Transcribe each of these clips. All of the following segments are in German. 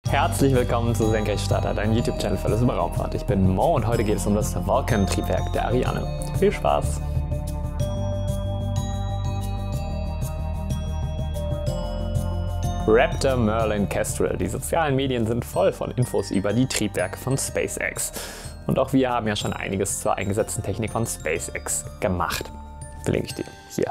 Herzlich willkommen zu Senkrechtstarter, dein YouTube-Channel für alles über Raumfahrt. Ich bin Mo und heute geht es um das Vulcan-Triebwerk der Ariane. Viel Spaß! Raptor, Merlin, Kestrel. Die sozialen Medien sind voll von Infos über die Triebwerke von SpaceX. Und auch wir haben ja schon einiges zur eingesetzten Technik von SpaceX gemacht. Verlinke ich dir hier.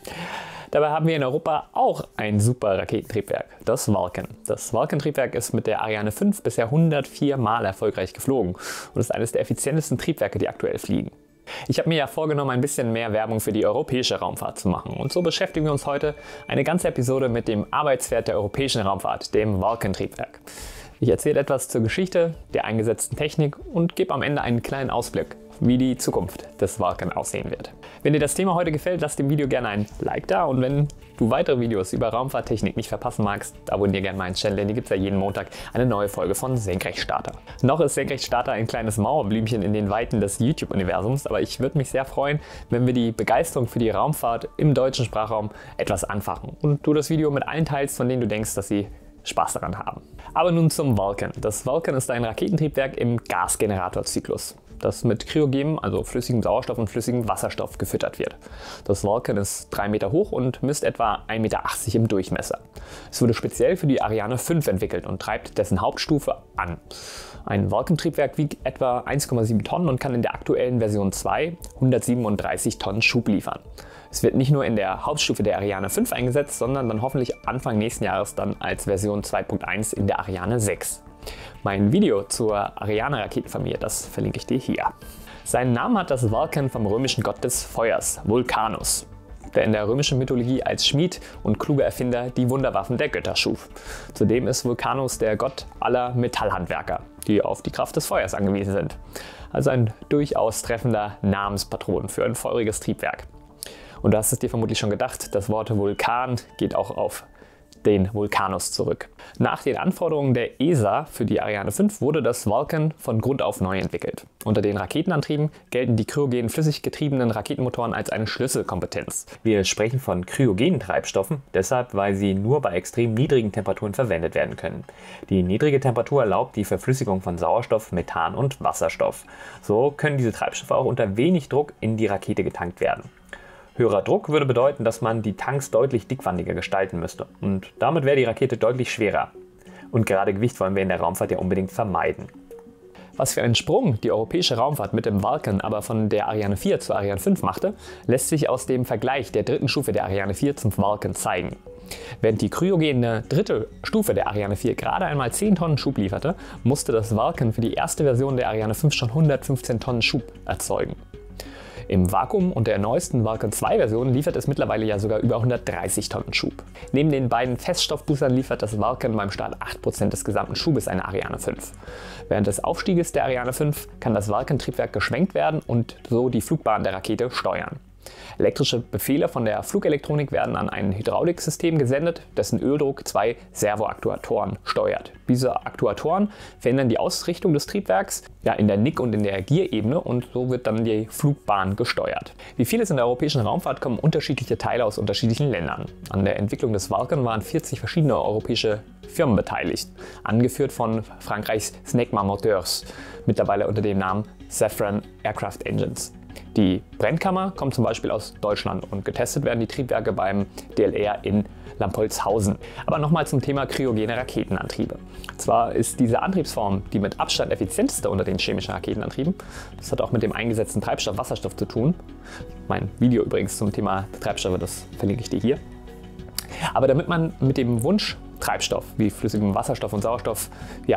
Dabei haben wir in Europa auch ein super Raketentriebwerk, das Vulcan. Das Vulcan-Triebwerk ist mit der Ariane 5 bisher 104 Mal erfolgreich geflogen und ist eines der effizientesten Triebwerke, die aktuell fliegen. Ich habe mir ja vorgenommen, ein bisschen mehr Werbung für die europäische Raumfahrt zu machen. Und so beschäftigen wir uns heute eine ganze Episode mit dem Arbeitspferd der europäischen Raumfahrt, dem Vulcan-Triebwerk. Ich erzähle etwas zur Geschichte, der eingesetzten Technik und gebe am Ende einen kleinen Ausblick, wie die Zukunft des Vulcan aussehen wird. Wenn dir das Thema heute gefällt, lass dem Video gerne ein Like da und wenn du weitere Videos über Raumfahrttechnik nicht verpassen magst, abonniere gerne meinen Channel, denn hier gibt es ja jeden Montag eine neue Folge von Senkrechtstarter. Noch ist Senkrechtstarter ein kleines Mauerblümchen in den Weiten des YouTube-Universums, aber ich würde mich sehr freuen, wenn wir die Begeisterung für die Raumfahrt im deutschen Sprachraum etwas anfachen und du das Video mit allen teilst, von denen du denkst, dass sie Spaß daran haben. Aber nun zum Vulcan. Das Vulcan ist ein Raketentriebwerk im Gasgeneratorzyklus, das mit kryogenem, also flüssigem Sauerstoff und flüssigem Wasserstoff gefüttert wird. Das Vulcan ist 3 Meter hoch und misst etwa 1,80 Meter im Durchmesser. Es wurde speziell für die Ariane 5 entwickelt und treibt dessen Hauptstufe an. Ein Vulcan-Triebwerk wiegt etwa 1,7 Tonnen und kann in der aktuellen Version 2 137 Tonnen Schub liefern. Es wird nicht nur in der Hauptstufe der Ariane 5 eingesetzt, sondern dann hoffentlich Anfang nächsten Jahres dann als Version 2.1 in der Ariane 6. Mein Video zur Ariane-Raketenfamilie, das verlinke ich dir hier. Seinen Namen hat das Vulcan vom römischen Gott des Feuers, Vulcanus, der in der römischen Mythologie als Schmied und kluger Erfinder die Wunderwaffen der Götter schuf. Zudem ist Vulcanus der Gott aller Metallhandwerker, die auf die Kraft des Feuers angewiesen sind. Also ein durchaus treffender Namenspatron für ein feuriges Triebwerk. Und du hast es dir vermutlich schon gedacht, das Wort Vulkan geht auch auf den Vulcanus zurück. Nach den Anforderungen der ESA für die Ariane 5 wurde das Vulcan von Grund auf neu entwickelt. Unter den Raketenantrieben gelten die kryogen flüssig getriebenen Raketenmotoren als eine Schlüsselkompetenz. Wir sprechen von kryogenen Treibstoffen, deshalb, weil sie nur bei extrem niedrigen Temperaturen verwendet werden können. Die niedrige Temperatur erlaubt die Verflüssigung von Sauerstoff, Methan und Wasserstoff. So können diese Treibstoffe auch unter wenig Druck in die Rakete getankt werden. Höherer Druck würde bedeuten, dass man die Tanks deutlich dickwandiger gestalten müsste und damit wäre die Rakete deutlich schwerer. Und gerade Gewicht wollen wir in der Raumfahrt ja unbedingt vermeiden. Was für einen Sprung die europäische Raumfahrt mit dem Vulcan aber von der Ariane 4 zur Ariane 5 machte, lässt sich aus dem Vergleich der dritten Stufe der Ariane 4 zum Vulcan zeigen. Während die kryogene dritte Stufe der Ariane 4 gerade einmal 10 Tonnen Schub lieferte, musste das Vulcan für die erste Version der Ariane 5 schon 115 Tonnen Schub erzeugen. Im Vakuum und der neuesten Vulcan 2 Version liefert es mittlerweile ja sogar über 130 Tonnen Schub. Neben den beiden Feststoffboostern liefert das Vulcan beim Start 8% des gesamten Schubes einer Ariane 5. Während des Aufstieges der Ariane 5 kann das Vulcan-Triebwerk geschwenkt werden und so die Flugbahn der Rakete steuern. Elektrische Befehle von der Flugelektronik werden an ein Hydrauliksystem gesendet, dessen Öldruck 2 Servoaktuatoren steuert. Diese Aktuatoren verändern die Ausrichtung des Triebwerks in der Nick- und in der Gierebene und so wird dann die Flugbahn gesteuert. Wie vieles in der europäischen Raumfahrt kommen unterschiedliche Teile aus unterschiedlichen Ländern. An der Entwicklung des Vulcan waren 40 verschiedene europäische Firmen beteiligt, angeführt von Frankreichs Snecma Moteurs, mittlerweile unter dem Namen Safran Aircraft Engines. Die Brennkammer kommt zum Beispiel aus Deutschland und getestet werden die Triebwerke beim DLR in Lampolzhausen. Aber nochmal zum Thema kryogene Raketenantriebe. Zwar ist diese Antriebsform die mit Abstand effizienteste unter den chemischen Raketenantrieben. Das hat auch mit dem eingesetzten Treibstoff Wasserstoff zu tun. Mein Video übrigens zum Thema Treibstoffe, das verlinke ich dir hier. Aber damit man mit dem Wunschtreibstoff wie flüssigem Wasserstoff und Sauerstoff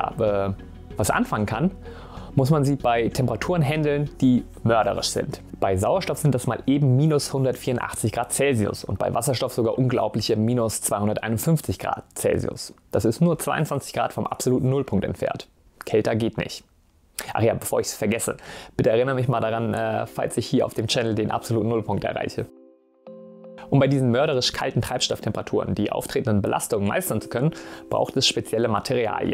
was anfangen kann, muss man sie bei Temperaturen handeln, die mörderisch sind. Bei Sauerstoff sind das mal eben minus 184 Grad Celsius und bei Wasserstoff sogar unglaubliche minus 251 Grad Celsius. Das ist nur 22 Grad vom absoluten Nullpunkt entfernt. Kälter geht nicht. Ach ja, bevor ich es vergesse, bitte erinnere mich mal daran, falls ich hier auf dem Channel den absoluten Nullpunkt erreiche. Um bei diesen mörderisch kalten Treibstofftemperaturen die auftretenden Belastungen meistern zu können, braucht es spezielle Materialien.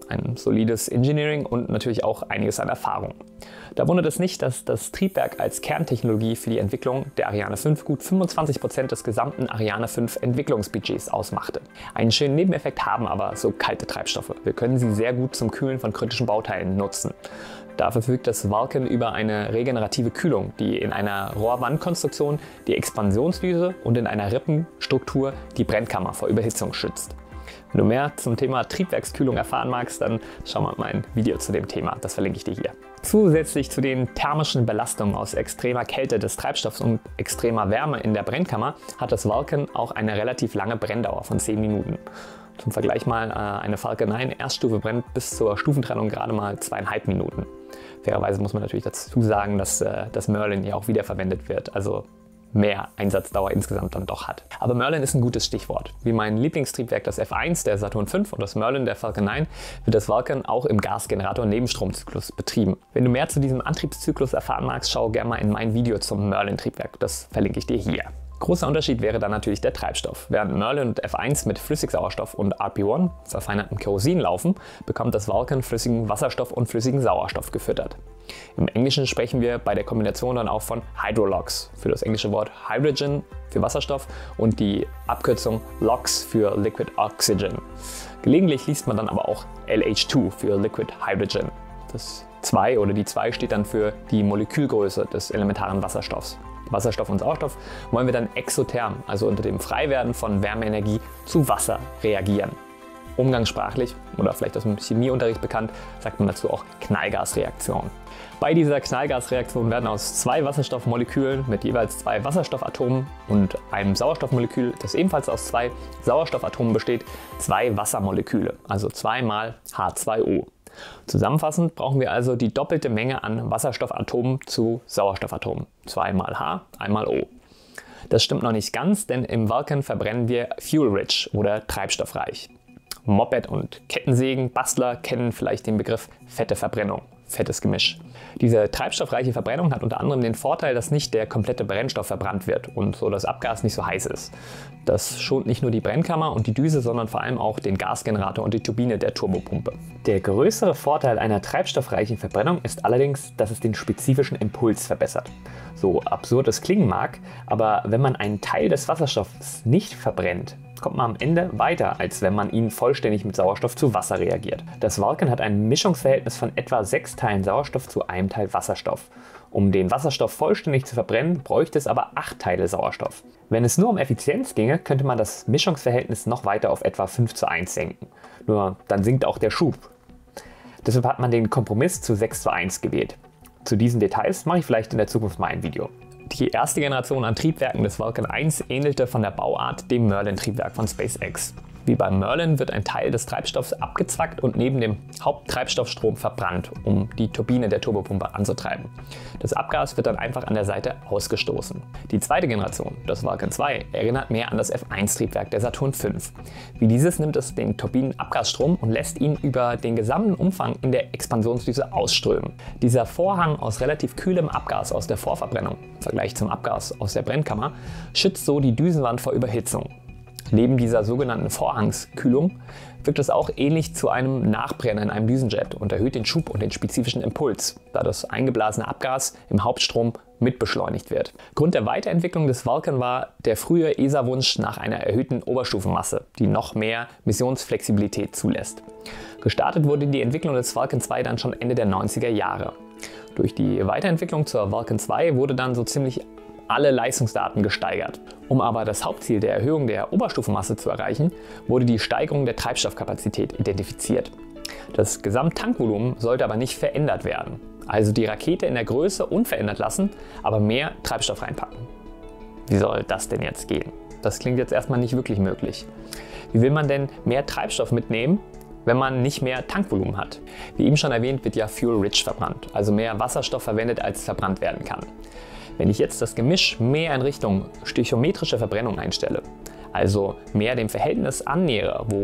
ein solides Engineering und natürlich auch einiges an Erfahrung. Da wundert es nicht, dass das Triebwerk als Kerntechnologie für die Entwicklung der Ariane 5 gut 25% des gesamten Ariane 5 Entwicklungsbudgets ausmachte. Einen schönen Nebeneffekt haben aber so kalte Treibstoffe. Wir können sie sehr gut zum Kühlen von kritischen Bauteilen nutzen. Dafür verfügt das Vulcan über eine regenerative Kühlung, die in einer Rohrwandkonstruktion die Expansionsdüse und in einer Rippenstruktur die Brennkammer vor Überhitzung schützt. Wenn du mehr zum Thema Triebwerkskühlung erfahren magst, dann schau mal mein Video zu dem Thema, das verlinke ich dir hier. Zusätzlich zu den thermischen Belastungen aus extremer Kälte des Treibstoffs und extremer Wärme in der Brennkammer hat das Vulcan auch eine relativ lange Brenndauer von 10 Minuten. Zum Vergleich mal, eine Falcon 9 Erststufe brennt bis zur Stufentrennung gerade mal 2,5 Minuten. Fairerweise muss man natürlich dazu sagen, dass das Merlin ja auch wiederverwendet wird, also mehr Einsatzdauer insgesamt dann doch hat. Aber Merlin ist ein gutes Stichwort. Wie mein Lieblingstriebwerk, das F1 der Saturn V und das Merlin der Falcon 9, wird das Vulcan auch im Gasgenerator-Nebenstromzyklus betrieben. Wenn du mehr zu diesem Antriebszyklus erfahren magst, schau gerne mal in mein Video zum Merlin-Triebwerk. Das verlinke ich dir hier. Großer Unterschied wäre dann natürlich der Treibstoff. Während Merlin und F1 mit Flüssigsauerstoff und RP1, verfeinertem Kerosin, laufen, bekommt das Vulcan flüssigen Wasserstoff und flüssigen Sauerstoff gefüttert. Im Englischen sprechen wir bei der Kombination dann auch von Hydrolox für das englische Wort Hydrogen für Wasserstoff und die Abkürzung LOX für Liquid Oxygen. Gelegentlich liest man dann aber auch LH2 für Liquid Hydrogen. Das 2 oder die 2 steht dann für die Molekülgröße des elementaren Wasserstoffs. Wasserstoff und Sauerstoff wollen wir dann exotherm, also unter dem Freiwerden von Wärmeenergie, zu Wasser reagieren. Umgangssprachlich oder vielleicht aus dem Chemieunterricht bekannt, sagt man dazu auch Knallgasreaktion. Bei dieser Knallgasreaktion werden aus 2 Wasserstoffmolekülen mit jeweils 2 Wasserstoffatomen und einem Sauerstoffmolekül, das ebenfalls aus 2 Sauerstoffatomen besteht, 2 Wassermoleküle, also 2 mal H2O. Zusammenfassend brauchen wir also die doppelte Menge an Wasserstoffatomen zu Sauerstoffatomen. 2 mal H, 1 mal O. Das stimmt noch nicht ganz, denn im Vulcan verbrennen wir fuel-rich oder treibstoffreich. Moped- und Kettensägen-Bastler kennen vielleicht den Begriff fette Verbrennung, fettes Gemisch. Diese treibstoffreiche Verbrennung hat unter anderem den Vorteil, dass nicht der komplette Brennstoff verbrannt wird und so das Abgas nicht so heiß ist. Das schont nicht nur die Brennkammer und die Düse, sondern vor allem auch den Gasgenerator und die Turbine der Turbopumpe. Der größere Vorteil einer treibstoffreichen Verbrennung ist allerdings, dass es den spezifischen Impuls verbessert. So absurd es klingen mag, aber wenn man einen Teil des Wasserstoffs nicht verbrennt, kommt man am Ende weiter, als wenn man ihn vollständig mit Sauerstoff zu Wasser reagiert. Das Vulcan hat ein Mischungsverhältnis von etwa 6 Teilen Sauerstoff zu einem Teil Wasserstoff. Um den Wasserstoff vollständig zu verbrennen, bräuchte es aber 8 Teile Sauerstoff. Wenn es nur um Effizienz ginge, könnte man das Mischungsverhältnis noch weiter auf etwa 5:1 senken. Nur dann sinkt auch der Schub. Deshalb hat man den Kompromiss zu 6:1 gewählt. Zu diesen Details mache ich vielleicht in der Zukunft mal ein Video. Die erste Generation an Triebwerken des Vulcan 1 ähnelte von der Bauart dem Merlin-Triebwerk von SpaceX. Wie beim Merlin wird ein Teil des Treibstoffs abgezwackt und neben dem Haupttreibstoffstrom verbrannt, um die Turbine der Turbopumpe anzutreiben. Das Abgas wird dann einfach an der Seite ausgestoßen. Die zweite Generation, das Vulcan 2, erinnert mehr an das F1-Triebwerk der Saturn V. Wie dieses nimmt es den Turbinenabgasstrom und lässt ihn über den gesamten Umfang in der Expansionsdüse ausströmen. Dieser Vorhang aus relativ kühlem Abgas aus der Vorverbrennung, im Vergleich zum Abgas aus der Brennkammer, schützt so die Düsenwand vor Überhitzung. Neben dieser sogenannten Vorhangskühlung wirkt es auch ähnlich zu einem Nachbrenner in einem Düsenjet und erhöht den Schub und den spezifischen Impuls, da das eingeblasene Abgas im Hauptstrom mitbeschleunigt wird. Grund der Weiterentwicklung des Vulcan war der frühe ESA-Wunsch nach einer erhöhten Oberstufenmasse, die noch mehr Missionsflexibilität zulässt. Gestartet wurde die Entwicklung des Vulcan 2 dann schon Ende der 90er Jahre. Durch die Weiterentwicklung zur Vulcan 2 wurde dann so ziemlich alle Leistungsdaten gesteigert. Um aber das Hauptziel der Erhöhung der Oberstufenmasse zu erreichen, wurde die Steigerung der Treibstoffkapazität identifiziert. Das Gesamttankvolumen sollte aber nicht verändert werden. Also die Rakete in der Größe unverändert lassen, aber mehr Treibstoff reinpacken. Wie soll das denn jetzt gehen? Das klingt jetzt erstmal nicht wirklich möglich. Wie will man denn mehr Treibstoff mitnehmen, wenn man nicht mehr Tankvolumen hat? Wie eben schon erwähnt, wird ja fuel-rich verbrannt, also mehr Wasserstoff verwendet, als verbrannt werden kann. Wenn ich jetzt das Gemisch mehr in Richtung stöchiometrische Verbrennung einstelle, also mehr dem Verhältnis annähere, wo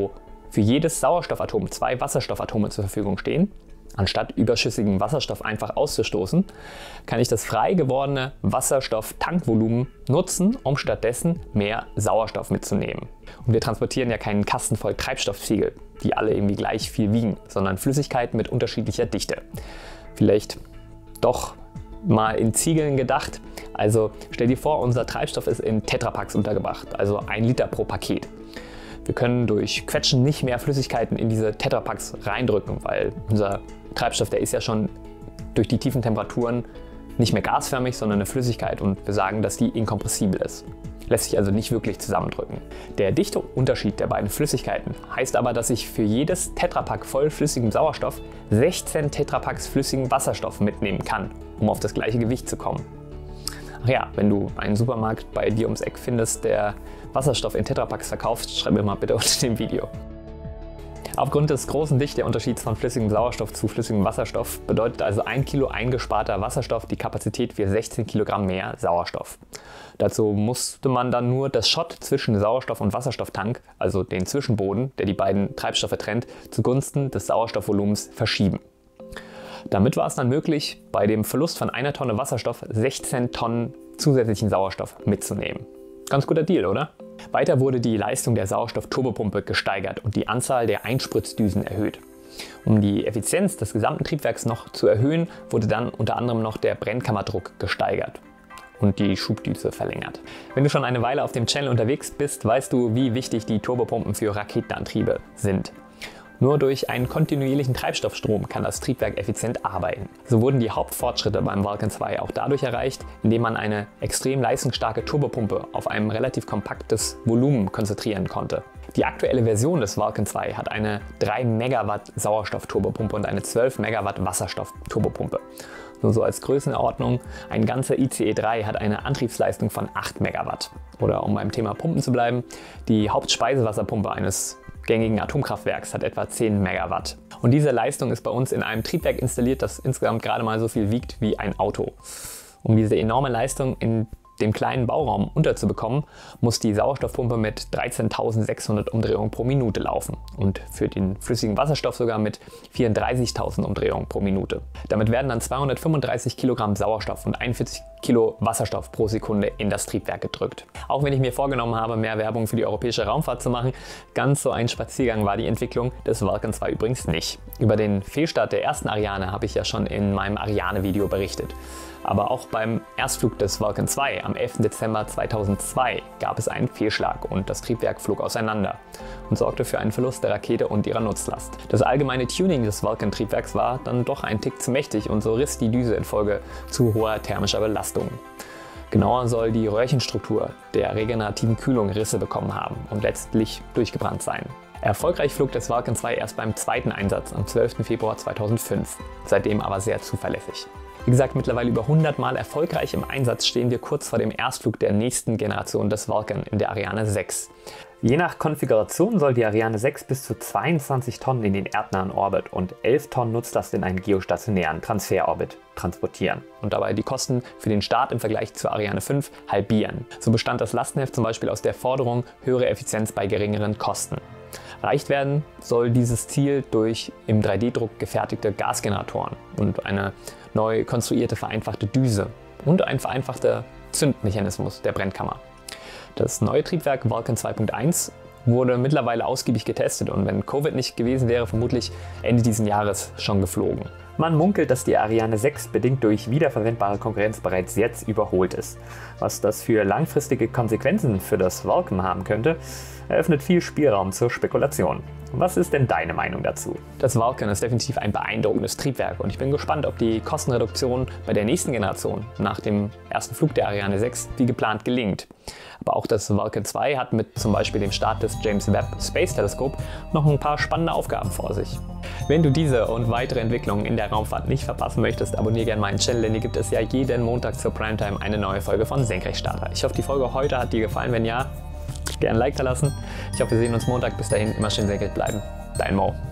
für jedes Sauerstoffatom 2 Wasserstoffatome zur Verfügung stehen, anstatt überschüssigen Wasserstoff einfach auszustoßen, kann ich das frei gewordene Wasserstofftankvolumen nutzen, um stattdessen mehr Sauerstoff mitzunehmen. Und wir transportieren ja keinen Kasten voll Treibstoffziegel, die alle irgendwie gleich viel wiegen, sondern Flüssigkeiten mit unterschiedlicher Dichte. Vielleicht doch mal in Ziegeln gedacht. Also stell dir vor, unser Treibstoff ist in Tetrapacks untergebracht, also 1 Liter pro Paket. Wir können durch Quetschen nicht mehr Flüssigkeiten in diese Tetrapacks reindrücken, weil unser Treibstoff, der ist ja schon durch die tiefen Temperaturen nicht mehr gasförmig, sondern eine Flüssigkeit, und wir sagen, dass die inkompressibel ist. Lässt sich also nicht wirklich zusammendrücken. Der Dichteunterschied der beiden Flüssigkeiten heißt aber, dass ich für jedes Tetrapack voll flüssigem Sauerstoff 16 Tetrapacks flüssigen Wasserstoff mitnehmen kann, um auf das gleiche Gewicht zu kommen. Ach ja, wenn du einen Supermarkt bei dir ums Eck findest, der Wasserstoff in Tetrapacks verkauft, schreib mir mal bitte unter dem Video. Aufgrund des großen Dichteunterschieds von flüssigem Sauerstoff zu flüssigem Wasserstoff bedeutet also 1 Kilo eingesparter Wasserstoff die Kapazität für 16 Kilogramm mehr Sauerstoff. Dazu musste man dann nur das Schott zwischen Sauerstoff- und Wasserstofftank, also den Zwischenboden, der die beiden Treibstoffe trennt, zugunsten des Sauerstoffvolumens verschieben. Damit war es dann möglich, bei dem Verlust von 1 Tonne Wasserstoff 16 Tonnen zusätzlichen Sauerstoff mitzunehmen. Ganz guter Deal, oder? Weiter wurde die Leistung der Sauerstoff-Turbopumpe gesteigert und die Anzahl der Einspritzdüsen erhöht. Um die Effizienz des gesamten Triebwerks noch zu erhöhen, wurde dann unter anderem noch der Brennkammerdruck gesteigert und die Schubdüse verlängert. Wenn du schon eine Weile auf dem Channel unterwegs bist, weißt du, wie wichtig die Turbopumpen für Raketenantriebe sind. Nur durch einen kontinuierlichen Treibstoffstrom kann das Triebwerk effizient arbeiten. So wurden die Hauptfortschritte beim Vulcan 2 auch dadurch erreicht, indem man eine extrem leistungsstarke Turbopumpe auf ein relativ kompaktes Volumen konzentrieren konnte. Die aktuelle Version des Vulcan 2 hat eine 3 Megawatt Sauerstoff-Turbopumpe und eine 12 Megawatt Wasserstoff-Turbopumpe. Nur so als Größenordnung, ein ganzer ICE 3 hat eine Antriebsleistung von 8 Megawatt. Oder um beim Thema Pumpen zu bleiben, die Hauptspeisewasserpumpe eines gängigen Atomkraftwerks hat etwa 10 Megawatt. Und diese Leistung ist bei uns in einem Triebwerk installiert, das insgesamt gerade mal so viel wiegt wie ein Auto. Um diese enorme Leistung in dem kleinen Bauraum unterzubekommen, muss die Sauerstoffpumpe mit 13.600 Umdrehungen pro Minute laufen und für den flüssigen Wasserstoff sogar mit 34.000 Umdrehungen pro Minute. Damit werden dann 235 Kilogramm Sauerstoff und 41 Kilo Wasserstoff pro Sekunde in das Triebwerk gedrückt. Auch wenn ich mir vorgenommen habe, mehr Werbung für die europäische Raumfahrt zu machen, ganz so ein Spaziergang war die Entwicklung des Vulcan 2 übrigens nicht. Über den Fehlstart der ersten Ariane habe ich ja schon in meinem Ariane-Video berichtet. Aber auch beim Erstflug des Vulcan 2 am 11. Dezember 2002 gab es einen Fehlschlag und das Triebwerk flog auseinander und sorgte für einen Verlust der Rakete und ihrer Nutzlast. Das allgemeine Tuning des Vulcan-Triebwerks war dann doch ein Tick zu mächtig und so riss die Düse infolge zu hoher thermischer Belastung. Genauer soll die Röhrchenstruktur der regenerativen Kühlung Risse bekommen haben und letztlich durchgebrannt sein. Erfolgreich flog das Vulcan 2 erst beim zweiten Einsatz am 12. Februar 2005, seitdem aber sehr zuverlässig. Wie gesagt, mittlerweile über 100 Mal erfolgreich im Einsatz stehen wir kurz vor dem Erstflug der nächsten Generation des Vulcan in der Ariane 6. Je nach Konfiguration soll die Ariane 6 bis zu 22 Tonnen in den erdnahen Orbit und 11 Tonnen Nutzlast in einen geostationären Transferorbit transportieren und dabei die Kosten für den Start im Vergleich zur Ariane 5 halbieren. So bestand das Lastenheft zum Beispiel aus der Forderung höhere Effizienz bei geringeren Kosten. Erreicht werden soll dieses Ziel durch im 3D-Druck gefertigte Gasgeneratoren und eine neu konstruierte vereinfachte Düse und ein vereinfachter Zündmechanismus der Brennkammer. Das neue Triebwerk Vulcan 2.1 wurde mittlerweile ausgiebig getestet und wenn Covid nicht gewesen wäre, vermutlich Ende dieses Jahres schon geflogen. Man munkelt, dass die Ariane 6 bedingt durch wiederverwendbare Konkurrenz bereits jetzt überholt ist. Was das für langfristige Konsequenzen für das Vulcan haben könnte, eröffnet viel Spielraum zur Spekulation. Was ist denn deine Meinung dazu? Das Vulcan ist definitiv ein beeindruckendes Triebwerk und ich bin gespannt, ob die Kostenreduktion bei der nächsten Generation nach dem ersten Flug der Ariane 6 wie geplant gelingt. Aber auch das Vulcan 2 hat mit zum Beispiel dem Start des James Webb Space Telescope noch ein paar spannende Aufgaben vor sich. Wenn du diese und weitere Entwicklungen in der Raumfahrt nicht verpassen möchtest, abonniere gerne meinen Channel, denn hier gibt es ja jeden Montag zur Primetime eine neue Folge von Senkrechtstarter. Ich hoffe, die Folge heute hat dir gefallen. Wenn ja, gerne ein Like da lassen. Ich hoffe, wir sehen uns Montag. Bis dahin immer schön senkrecht bleiben. Dein Mo.